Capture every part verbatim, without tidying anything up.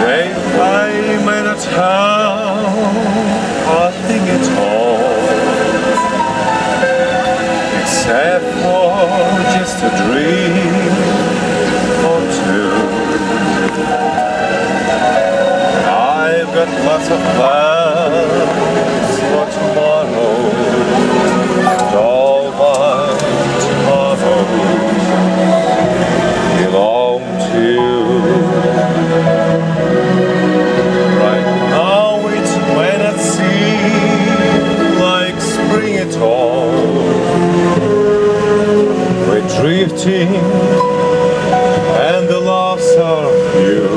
Today I may not have a thing at all, except for just a dream or two. I've got lots of plans for tomorrow, and all my tomorrows belong to you. Right now it may not seem like spring at all. We're drifting and the laughs are few.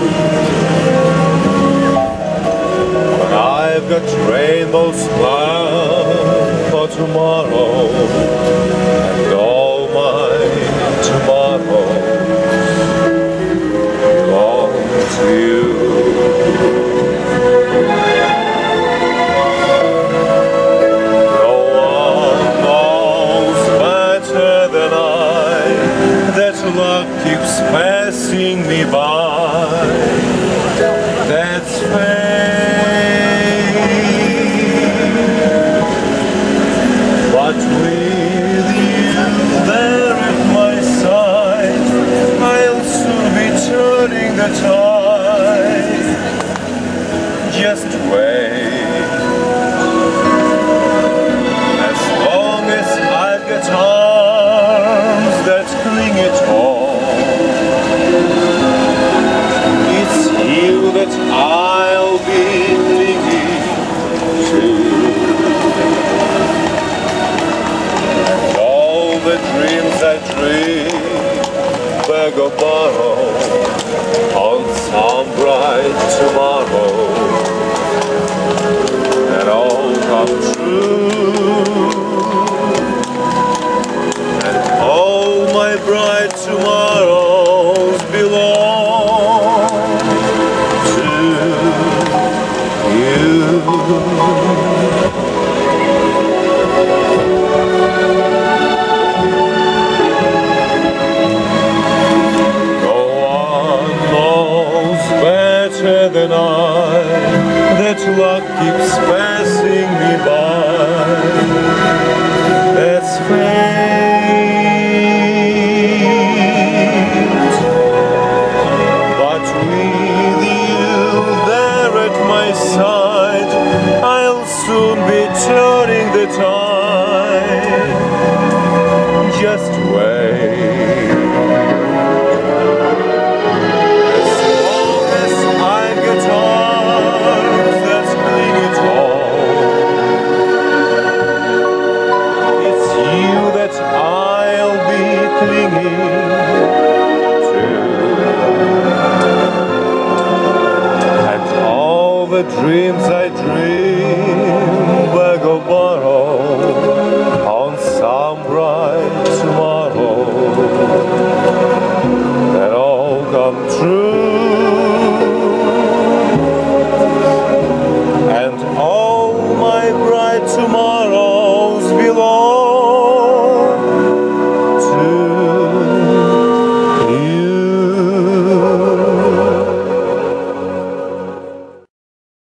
But I've got rainbows planned for tomorrow, and all my tomorrows belong to you. No one knows better than I that luck keeps passing me by. That's fate. But with you there at my side, I'll soon be turning the tide. Just wait. As long as I've got arms that cling at all, it's you that I'll be clinging to. And all the dreams I dream, beg or borrow, on some bright tomorrow, that all come true. And all my bright tomorrows belong to you. Than I, that luck keeps passing me by. That's fate. But with you there at my side, I'll soon be turning the tide. Just wait. Dreams I